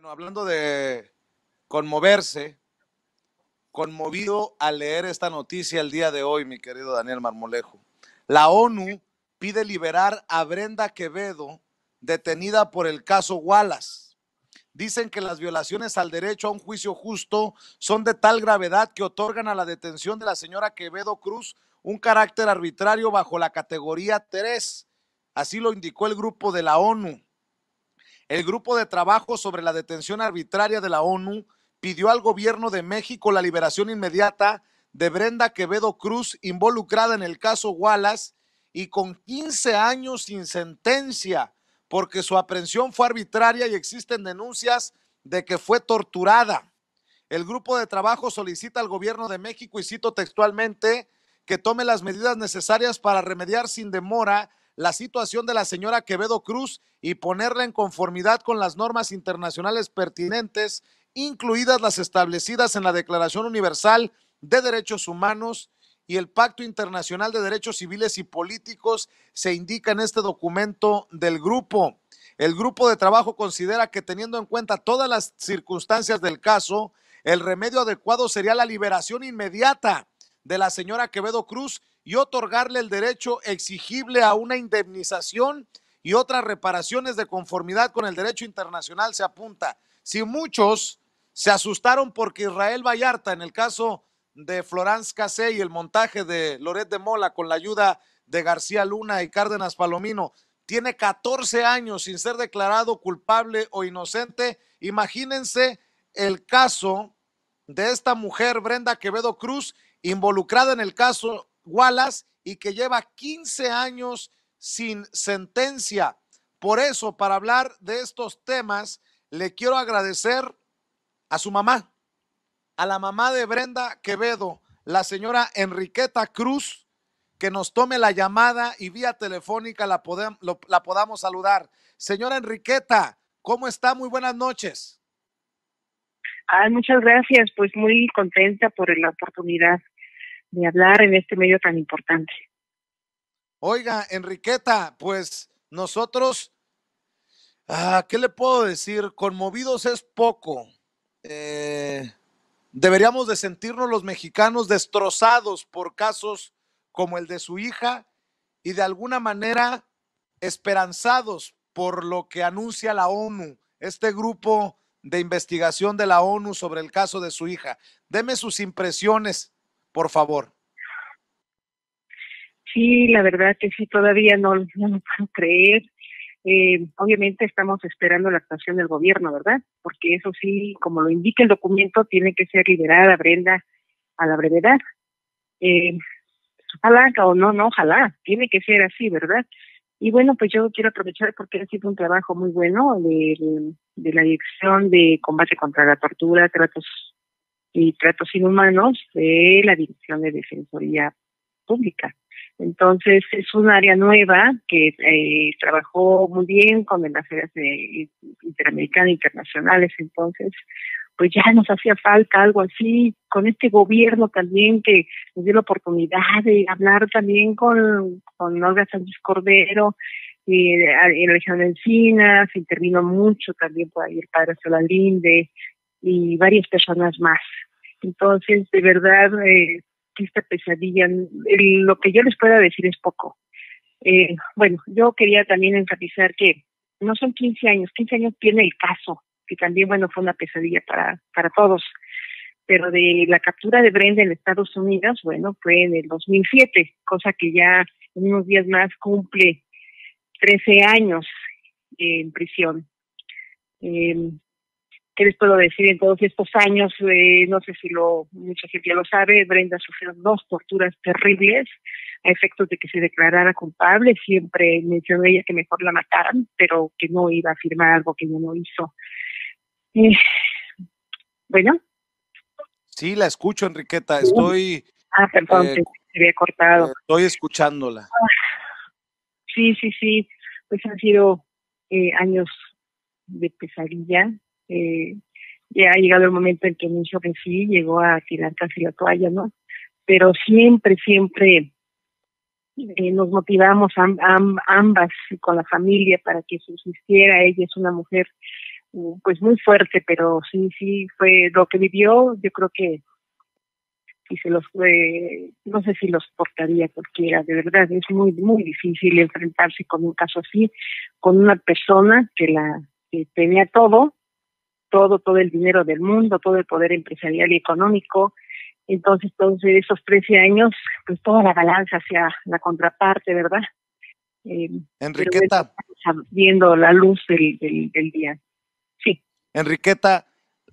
Bueno, hablando de conmoverse, conmovido al leer esta noticia el día de hoy, mi querido Daniel Marmolejo. La ONU pide liberar a Brenda Quevedo, detenida por el caso Wallace. Dicen que las violaciones al derecho a un juicio justo son de tal gravedad que otorgan a la detención de la señora Quevedo Cruz un carácter arbitrario bajo la categoría 3. Así lo indicó el grupo de la ONU. El grupo de trabajo sobre la detención arbitraria de la ONU pidió al gobierno de México la liberación inmediata de Brenda Quevedo Cruz, involucrada en el caso Wallace y con 15 años sin sentencia, porque su aprehensión fue arbitraria y existen denuncias de que fue torturada. El grupo de trabajo solicita al gobierno de México, y cito textualmente, que tome las medidas necesarias para remediar sin demora la situación de la señora Quevedo Cruz y ponerla en conformidad con las normas internacionales pertinentes, incluidas las establecidas en la Declaración Universal de Derechos Humanos y el Pacto Internacional de Derechos Civiles y Políticos, se indica en este documento del grupo. El grupo de trabajo considera que, teniendo en cuenta todas las circunstancias del caso, el remedio adecuado sería la liberación inmediata de la señora Quevedo Cruz y otorgarle el derecho exigible a una indemnización y otras reparaciones de conformidad con el derecho internacional, se apunta. Si muchos se asustaron porque Israel Vallarta, en el caso de Florence Cassé y el montaje de Loret de Mola con la ayuda de García Luna y Cárdenas Palomino, tiene 14 años sin ser declarado culpable o inocente, imagínense el caso de esta mujer, Brenda Quevedo Cruz, involucrada en el caso Wallace y que lleva 15 años sin sentencia. Por eso, para hablar de estos temas, le quiero agradecer a su mamá, a la mamá de Brenda Quevedo, la señora Enriqueta Cruz, que nos tome la llamada y vía telefónica la podamos saludar. Señora Enriqueta, ¿cómo está? Muy buenas noches. Muchas gracias, pues muy contenta por la oportunidad de hablar en este medio tan importante. Oiga, Enriqueta, pues nosotros, ¿qué le puedo decir? Conmovidos es poco. Deberíamos de sentirnos los mexicanos destrozados por casos como el de su hija y de alguna manera esperanzados por lo que anuncia la ONU, este grupo de investigación de la ONU sobre el caso de su hija. Deme sus impresiones, por favor. Sí, la verdad que sí, todavía no lo puedo creer. Obviamente estamos esperando la actuación del gobierno, ¿verdad? Porque eso sí, como lo indica el documento, tiene que ser liberada Brenda a la brevedad. Ojalá o no, ojalá, tiene que ser así, ¿verdad? Y bueno, pues yo quiero aprovechar porque ha sido un trabajo muy bueno de la Dirección de Combate contra la Tortura, Tratos Inhumanos de la Dirección de Defensoría Pública. Entonces, es un área nueva que trabajó muy bien con las áreas interamericanas e internacionales. Entonces, pues ya nos hacía falta algo así, con este gobierno también que nos dio la oportunidad de hablar también con Olga Sánchez Cordero, en la región de Encinas, intervino mucho también por ahí el padre Solalinde y varias personas más. Entonces, de verdad, esta pesadilla, lo que yo les pueda decir es poco. Bueno, yo quería también enfatizar que no son 15 años tiene el caso, que también, bueno, fue una pesadilla para todos, pero de la captura de Brenda en Estados Unidos, bueno, fue en el 2007, cosa que ya en unos días más cumple 13 años en prisión. ¿Qué les puedo decir? En todos estos años, no sé si mucha gente ya lo sabe, Brenda sufrió 2 torturas terribles a efectos de que se declarara culpable. Siempre mencionó ella que mejor la mataran, pero que no iba a firmar algo que ella no hizo. Bueno. Sí, la escucho, Enriqueta. Estoy... perdón, se había cortado. Estoy escuchándola. Sí. Pues han sido años de pesadilla. Ya ha llegado el momento en que el niño que sí llegó a tirar casi la toalla, ¿no? Pero siempre nos motivamos ambas con la familia para que subsistiera. Ella es una mujer pues muy fuerte, pero sí fue lo que vivió. Yo creo que si se los no sé si los portaría cualquiera. De verdad es muy difícil enfrentarse con un caso así, con una persona que tenía todo el dinero del mundo, todo el poder empresarial y económico. Entonces, todos esos 13 años, pues toda la balanza hacia la contraparte, ¿verdad? Pero bueno, Enriqueta, estamos viendo la luz del día. Sí. Enriqueta,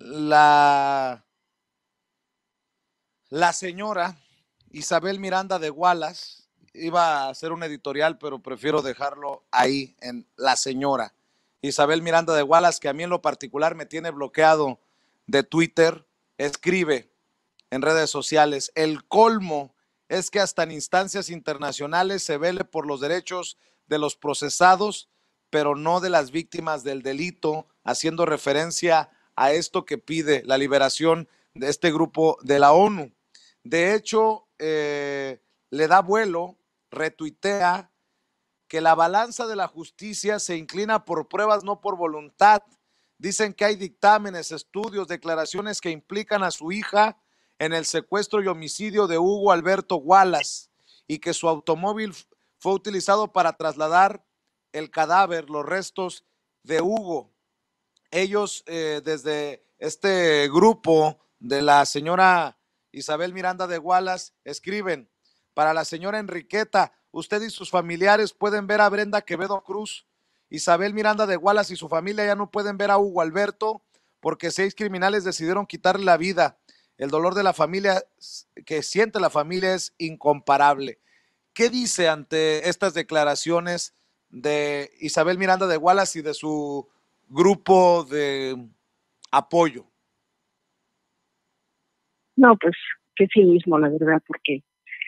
la señora Isabel Miranda de Wallace, iba a hacer un editorial, pero prefiero dejarlo ahí, en la señora Isabel Miranda de Wallace, que a mí en lo particular me tiene bloqueado de Twitter, escribe en redes sociales: el colmo es que hasta en instancias internacionales se vele por los derechos de los procesados, pero no de las víctimas del delito, haciendo referencia a esto que pide la liberación de este grupo de la ONU. De hecho, le da vuelo, retuitea que la balanza de la justicia se inclina por pruebas, no por voluntad. Dicen que hay dictámenes, estudios, declaraciones que implican a su hija en el secuestro y homicidio de Hugo Alberto Wallace, y que su automóvil fue utilizado para trasladar el cadáver, los restos de Hugo. Ellos, desde este grupo de la señora Isabel Miranda de Wallace, escriben: para la señora Enriqueta, usted y sus familiares pueden ver a Brenda Quevedo Cruz. Isabel Miranda de Wallace y su familia ya no pueden ver a Hugo Alberto porque 6 criminales decidieron quitarle la vida. El dolor de la familia, que siente la familia, es incomparable. ¿Qué dice ante estas declaraciones de Isabel Miranda de Wallace y de su grupo de apoyo? No, pues qué cinismo, la verdad, porque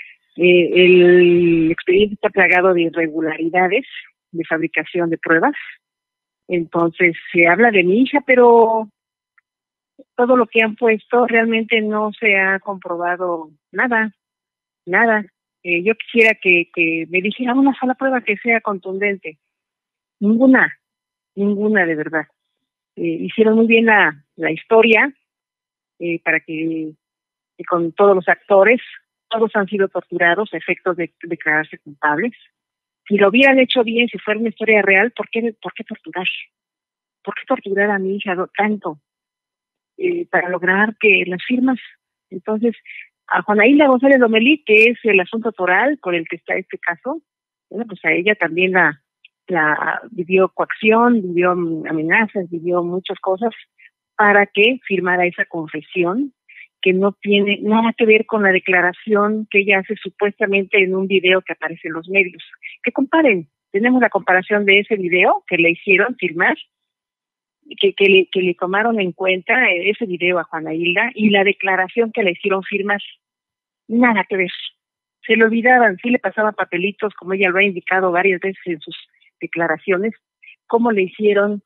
el expediente está plagado de irregularidades de fabricación de pruebas. Entonces se habla de mi hija, pero todo lo que han puesto realmente no se ha comprobado nada. Yo quisiera que me dijera una sola prueba que sea contundente. Ninguna, ninguna de verdad. Hicieron muy bien la historia para que con todos los actores, todos han sido torturados a efectos de declararse culpables. Si lo hubieran hecho bien, si fuera una historia real, por qué torturar? ¿Por qué torturar a mi hija tanto? Para lograr que las firmas. Entonces, a Juana Hilda González Lomelí, que es el asunto toral por el que está este caso, bueno, pues a ella también la vivió coacción, vivió amenazas, vivió muchas cosas para que firmara esa confesión que no tiene nada que ver con la declaración que ella hace supuestamente en un video que aparece en los medios. Que comparen, tenemos la comparación de ese video que le hicieron firmar, que le tomaron en cuenta ese video a Juana Hilda, y la declaración que le hicieron firmar, nada que ver. Se le olvidaban, sí le pasaban papelitos, como ella lo ha indicado varias veces en sus declaraciones, cómo le hicieron,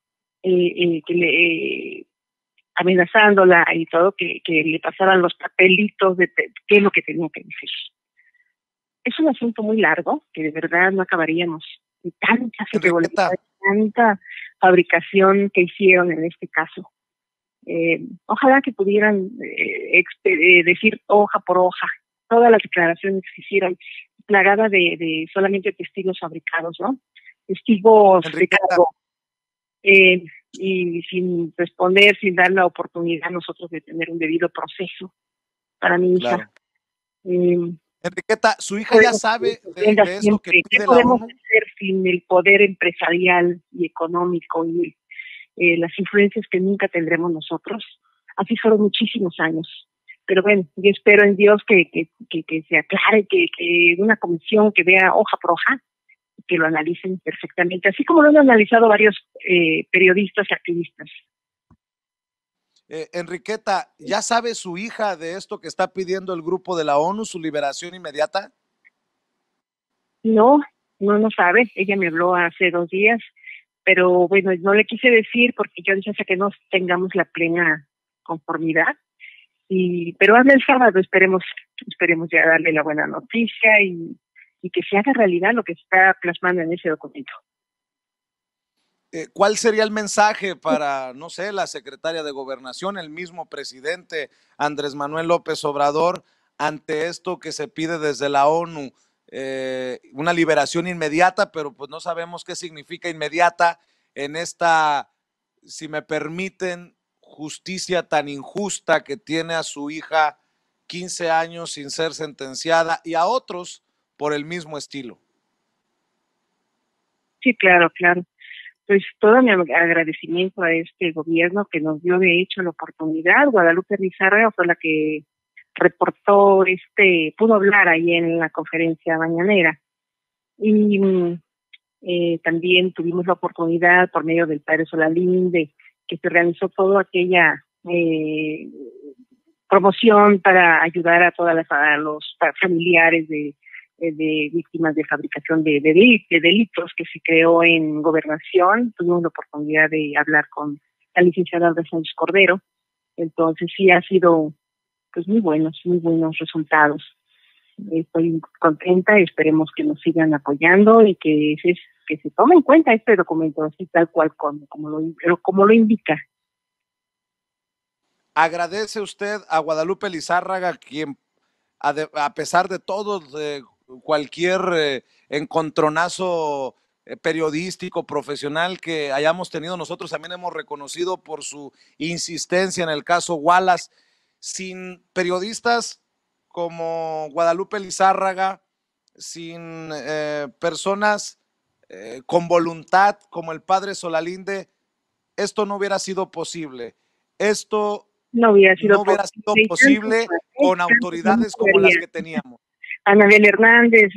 amenazándola y todo, que le pasaran los papelitos de qué es lo que tenía que decir. Es un asunto muy largo, que de verdad no acabaríamos. Y tanta irregularidad, tanta fabricación que hicieron en este caso. Ojalá que pudieran decir hoja por hoja todas las declaraciones que se hicieron, plagada de solamente testigos fabricados, ¿no? Testigos de cargo. Y sin responder, sin dar la oportunidad a nosotros de tener un debido proceso para mi hija. Claro. Enriqueta, ¿su hija ya sabe de esto que pide la ONU? ¿Qué podemos hacer sin el poder empresarial y económico y las influencias que nunca tendremos nosotros? Así fueron muchísimos años. Pero bueno, yo espero en Dios que se aclare, que una comisión que vea hoja por hoja, que lo analicen perfectamente, así como lo han analizado varios periodistas y activistas. Enriqueta, ¿ya sabe su hija de esto que está pidiendo el grupo de la ONU, su liberación inmediata? No sabe. Ella me habló hace 2 días, pero bueno, no le quise decir porque yo dije hasta que no tengamos la plena conformidad. Pero habla el sábado, esperemos ya darle la buena noticia y que se haga realidad lo que está plasmando en ese documento. ¿Cuál sería el mensaje para, no sé, la secretaria de Gobernación, el mismo presidente Andrés Manuel López Obrador, ante esto que se pide desde la ONU? Una liberación inmediata, pero pues no sabemos qué significa inmediata en esta, si me permiten, justicia tan injusta que tiene a su hija 15 años sin ser sentenciada y a otros por el mismo estilo. Sí, claro, claro. Pues todo mi agradecimiento a este gobierno que nos dio de hecho la oportunidad. Guadalupe Lizárraga fue la que reportó, pudo hablar ahí en la conferencia mañanera. Y también tuvimos la oportunidad por medio del padre Solalinde, que se realizó toda aquella promoción para ayudar a a los familiares de víctimas de fabricación de delitos que se creó en Gobernación. Tuvimos la oportunidad de hablar con la licenciada Alba Sánchez Cordero. Entonces sí ha sido pues muy buenos resultados. Estoy contenta, esperemos que nos sigan apoyando y que se tome en cuenta este documento así tal cual como lo indica. ¿Agradece usted a Guadalupe Lizárraga, quien a pesar de todo, de cualquier encontronazo periodístico, profesional que hayamos tenido, nosotros también hemos reconocido por su insistencia en el caso Wallace, sin periodistas como Guadalupe Lizárraga, sin personas con voluntad como el padre Solalinde, esto no hubiera sido posible. Esto no hubiera sido posible con autoridades como las que teníamos. Anabel Hernández,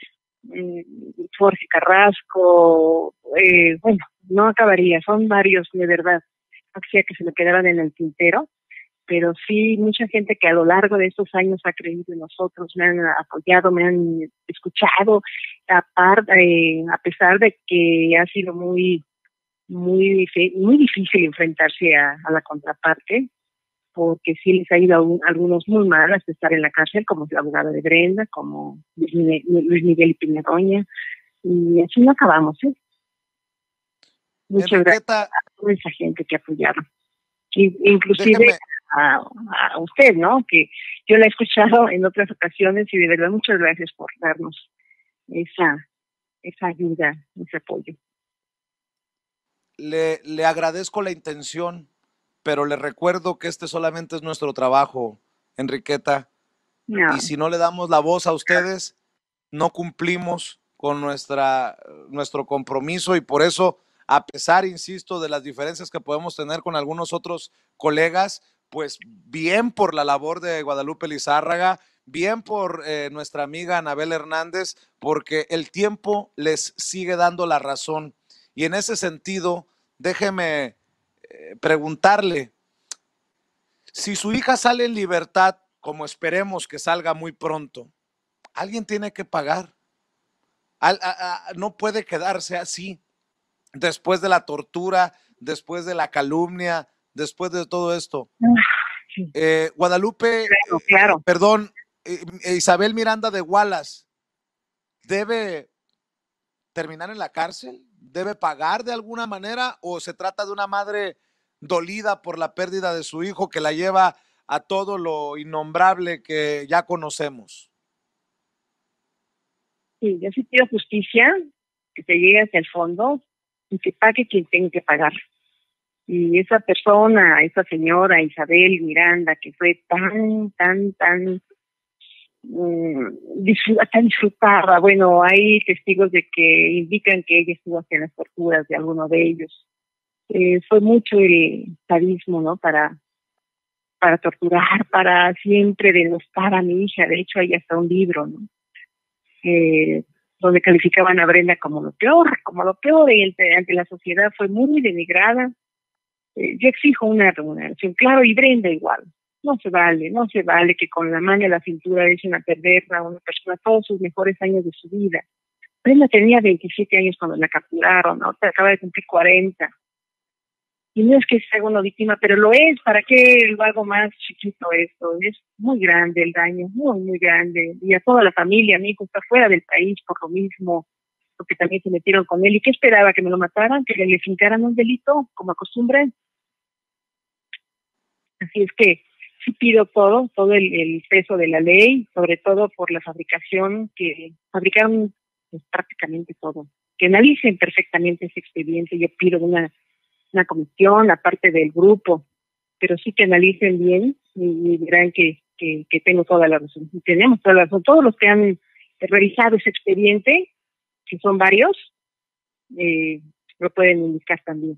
Jorge Carrasco, bueno, no acabaría, son varios, de verdad. No quisiera que se me quedaran en el tintero, pero sí, mucha gente que a lo largo de estos años ha creído en nosotros, me han apoyado, me han escuchado, a pesar de que ha sido muy difícil enfrentarse a la contraparte, porque sí les ha ido a algunos muy mal hasta estar en la cárcel, como la abogada de Brenda, como Luis Miguel y Piñadoña, y así no acabamos, ¿eh? Muchas Enriqueta, gracias a toda esa gente que apoyaron, inclusive a usted, ¿no? Que yo la he escuchado en otras ocasiones y de verdad muchas gracias por darnos esa ayuda, ese apoyo. Le agradezco la intención, pero le recuerdo que este solamente es nuestro trabajo, Enriqueta. No. Y si no le damos la voz a ustedes, no cumplimos con nuestro compromiso, y por eso, a pesar, insisto, de las diferencias que podemos tener con algunos otros colegas, pues bien por la labor de Guadalupe Lizárraga, bien por nuestra amiga Anabel Hernández, porque el tiempo les sigue dando la razón. Y en ese sentido, déjeme preguntarle, si su hija sale en libertad, como esperemos que salga muy pronto, alguien tiene que pagar. No puede quedarse así, después de la tortura, después de la calumnia, después de todo esto. Guadalupe, claro. Perdón, Isabel Miranda de Wallace, ¿debe terminar en la cárcel? ¿Debe pagar de alguna manera? ¿O se trata de una madre dolida por la pérdida de su hijo que la lleva a todo lo innombrable que ya conocemos? Sí, yo sí quiero justicia, que se llegue hacia el fondo y que pague quien tenga que pagar. Y esa persona, esa señora Isabel Miranda, que fue tan disfrutada, bueno, hay testigos de que indican que ella estuvo hacia las torturas de alguno de ellos. Fue mucho el sadismo, ¿no? Para torturar, para siempre denostar a mi hija. De hecho, hay hasta un libro, ¿no? Donde calificaban a Brenda como lo peor, y ante la sociedad fue muy denigrada. Yo exijo una remuneración, claro, y Brenda igual. No se vale que con la mano a la cintura echen a perder a una persona todos sus mejores años de su vida. Brenda tenía 27 años cuando la capturaron, ¿no? Acaba de cumplir 40. Y no es que sea una víctima, pero lo es. ¿Para qué lo hago más chiquito esto? Es muy grande el daño, muy grande. Y a toda la familia, mi hijo está fuera del país por lo mismo. porque también se metieron con él. ¿Y qué esperaba? ¿Que me lo mataran? ¿Que le fincaran un delito, como acostumbran? Así es que sí pido todo el peso de la ley, sobre todo por la fabricación, que fabricaron pues, prácticamente todo. Que analicen perfectamente ese expediente. Yo pido una comisión, aparte del grupo, pero sí que analicen bien y verán que tengo toda la razón. Y tenemos toda la razón. Todos los que han revisado ese expediente, que son varios, lo pueden indicar también.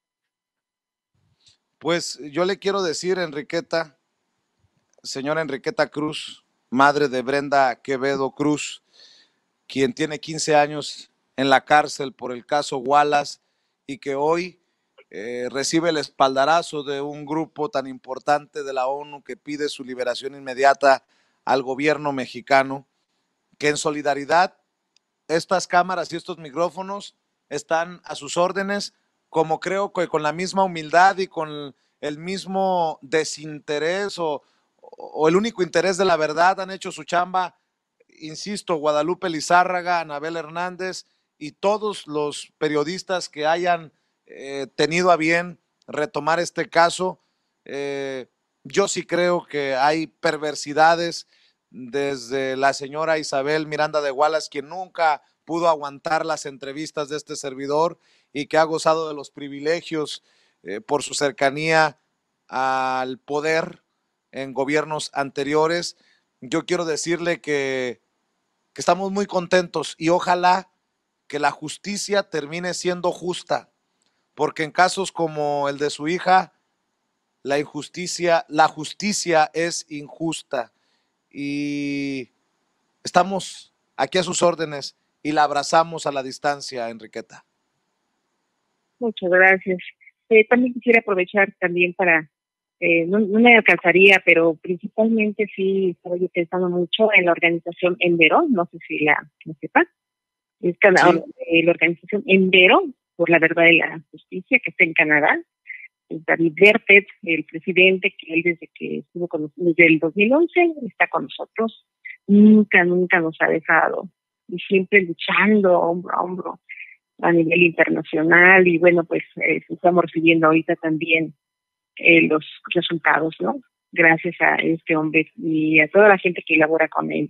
Pues yo le quiero decir, Enriqueta, señora Enriqueta Cruz, madre de Brenda Quevedo Cruz, quien tiene 15 años en la cárcel por el caso Wallace y que hoy recibe el espaldarazo de un grupo tan importante de la ONU que pide su liberación inmediata al gobierno mexicano, que en solidaridad estas cámaras y estos micrófonos están a sus órdenes, como creo que con la misma humildad y con el mismo desinterés o el único interés de la verdad han hecho su chamba, insisto, Guadalupe Lizárraga, Anabel Hernández y todos los periodistas que hayan tenido a bien retomar este caso. Yo sí creo que hay perversidades desde la señora Isabel Miranda de Wallace, quien nunca pudo aguantar las entrevistas de este servidor y que ha gozado de los privilegios por su cercanía al poder en gobiernos anteriores. Yo quiero decirle que estamos muy contentos y ojalá que la justicia termine siendo justa, porque en casos como el de su hija, la justicia es injusta y estamos aquí a sus órdenes y la abrazamos a la distancia, Enriqueta. Muchas gracias. También quisiera aprovechar también para, no me alcanzaría, pero principalmente sí estoy pensando mucho en la organización Endero, no sé si la sepa, es la organización Endero por la verdad y la justicia, que está en Canadá. David Bertet, el presidente, que él desde que estuvo con nosotros, desde el 2011, está con nosotros, nunca nos ha dejado, y siempre luchando hombro a hombro a nivel internacional, y bueno, pues estamos recibiendo ahorita también los resultados, ¿no? Gracias a este hombre y a toda la gente que elabora con él.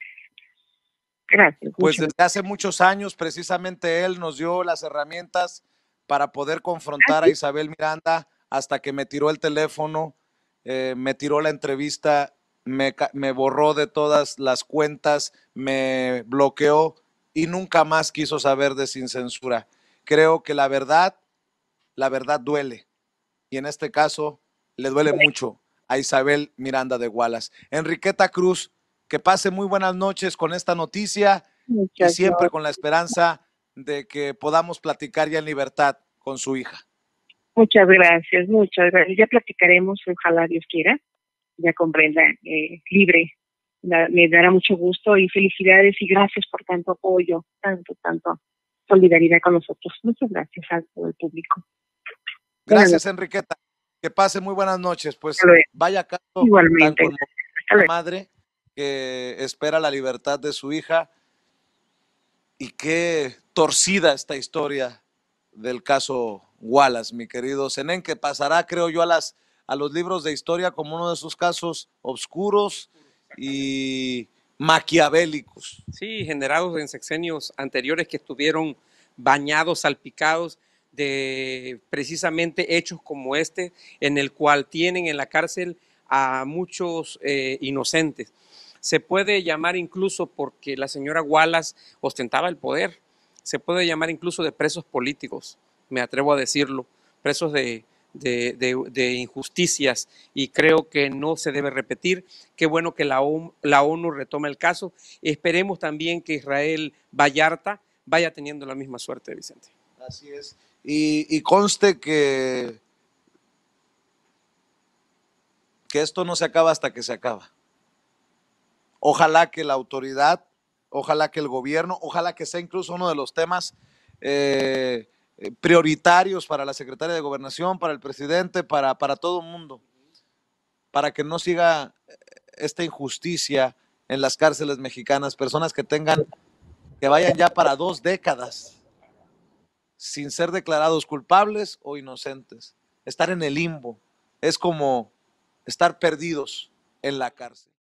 Gracias. Pues desde hace muchos años, precisamente él nos dio las herramientas para poder confrontar a Isabel Miranda hasta que me tiró el teléfono, me tiró la entrevista, me borró de todas las cuentas, me bloqueó y nunca más quiso saber de Sin Censura. Creo que la verdad duele y en este caso le duele mucho a Isabel Miranda de Wallace. Enriqueta Cruz, que pase muy buenas noches con esta noticia y siempre con la esperanza de que podamos platicar ya en libertad con su hija. Muchas gracias. Ya platicaremos, ojalá Dios quiera, ya con Brenda libre. Me dará mucho gusto y felicidades y gracias por tanto apoyo, tanto solidaridad con nosotros. Muchas gracias a todo el público. Gracias, Enriqueta. Que pase muy buenas noches. Pues vaya caso igualmente tan con la madre que espera la libertad de su hija. Y qué torcida esta historia del caso Wallace, mi querido Zenén, que pasará, creo yo, a los libros de historia como uno de esos casos oscuros y maquiavélicos. Sí, generados en sexenios anteriores que estuvieron bañados, salpicados de precisamente hechos como este, en el cual tienen en la cárcel a muchos inocentes. Se puede llamar incluso, porque la señora Wallace ostentaba el poder, se puede llamar incluso de presos políticos, me atrevo a decirlo, presos de injusticias, y creo que no se debe repetir. Qué bueno que la ONU retome el caso. Esperemos también que Israel Vallarta vaya teniendo la misma suerte, Vicente. Así es. Y conste que esto no se acaba hasta que se acaba. Ojalá que la autoridad, ojalá que el gobierno, ojalá que sea incluso uno de los temas prioritarios para la secretaria de Gobernación, para el presidente, para todo el mundo, para que no siga esta injusticia en las cárceles mexicanas, personas que tengan que vayan ya para 2 décadas sin ser declarados culpables o inocentes. Estar en el limbo es como estar perdidos en la cárcel.